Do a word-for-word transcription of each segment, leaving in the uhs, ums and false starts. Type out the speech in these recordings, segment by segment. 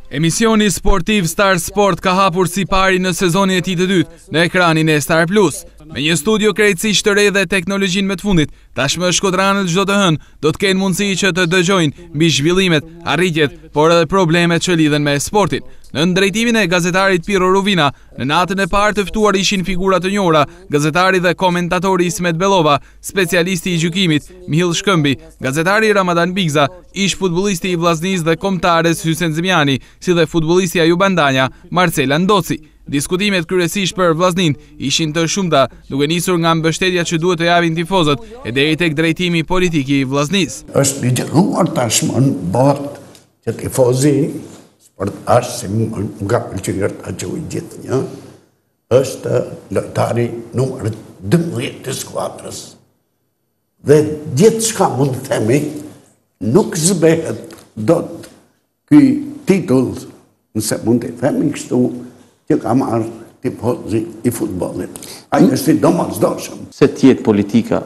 Emisioni sportiv Star Sport ka hapur si pari në sezonin e tij të dytë në ekranin e Star Plus. Me një studio krejtësisht të re dhe teknologjinë më të fundit, tashmë shkodranët çdo të hënë do të kenë mundësi që të dëgjojnë mbi zhvillimet, arritjet, por edhe problemet që lidhen me sportin. Në drejtimin e gazetarit Piro Ruvina, në natën e parë të ftuar ishin figura të njohura, gazetari dhe komentatori Ismet Bellova, specialisti i gjykimit Mihill Shkëmbi, gazetari Ramadan Bigza, ish futbollisti i Vllaznisë dhe kombëtares Hysen Zimiani, si dhe futbollistja Jubandania Marcela Ndoci. Diskutimet kryesisht për Vllaznin ishin të shumta, duke nisur nga mbështetja që duhet të japin tifozët e deri tek drejtimi politik i Vllaznisë. Është ligjëruar tashmë në botë që tifozi sportash si nga pëlqyer ta gjoj gjithë një, është lojtari numër dymbëdhjetë të skuadrës. Dhe gjithçka mund të themi nuk zbehet dot ky titull, nëse mund të themi kështu, që ka marrë tifozi i futbollit. Ai është i domosdoshëm. Se tjetë politika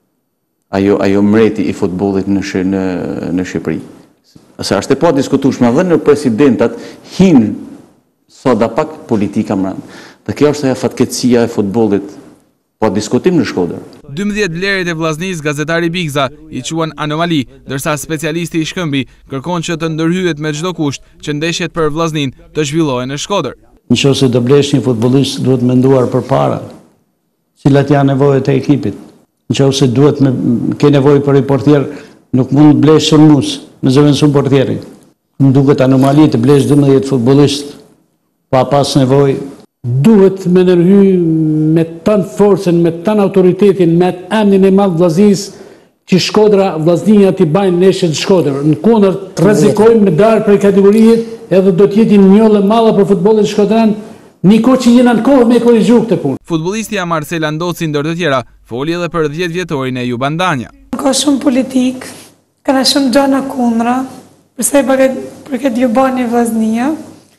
ajo ajo mreti i futbollit në sh, në në Shqipëri. Ase është e pa diskutueshme edhe në presidentat hin sot pak politika mbrapa. Dhe kjo është ajo fatkeqësia e futbollit, pa diskutim në Shkodër. dymbëdhjetë vlerit e Vllaznisë, gazetari Bigza i quan anomali, ndërsa specialisti i Shkëmbi kërkon që të ndërhyet me çdo kusht që ndeshjet për Vllaznin të zhvillohen në Shkodër. Nëse do blesh një futbollist, duhet menduar përpara cilat janë nevojat e ekipit. Nëse duhet me ke nevojë për një portier, nuk mund të blesh sulmues, me zëvendësum portierin. Më duket anomali të blesh dymbëdhjetë futbollist pa pas nevojë. Duhet me nërhy me tënë forcen, me tënë autoritetin, me emnin e madh Vllaznisë, që Shkodra, Vllaznia t'i bajnë neshjet Shkodër. Në kundër rrezikojmë me darë për kategorijet, edhe do t'jeti një njollë madhe për futbollin shkodran, një kohë që jena në kohë me korrigju këtë punë. Futbollistja Marcela Ndoci ndër të tjera foli edhe për dhjetë vjetorin e Jubandania. Ka shumë politik, kanë shumë gjëna kundra, përsa i përket Jubani Vllaznia,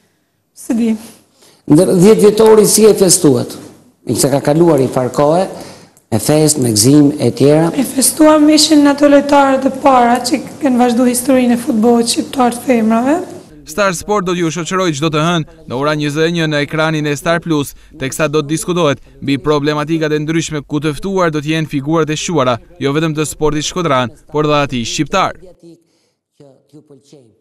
se di. Ndër dhjetë vjetori si e festuat? Se ka kaluar i farkohe, me fest, me gzim e tjera. E festuam ishin ato lojtarët e para që kanë vazhdu historinë e futbollit shqiptar të femrave. Star Sport do t'ju shoqërojë çdo të hënë në ora njëzet e një në ekranin e Star Plus, teksa do të diskutohet mbi problematikat e ndryshme ku të ftuar do të jenë figurat e shuara, jo vetëm të sportit shkodran, por edhe atij shqiptar.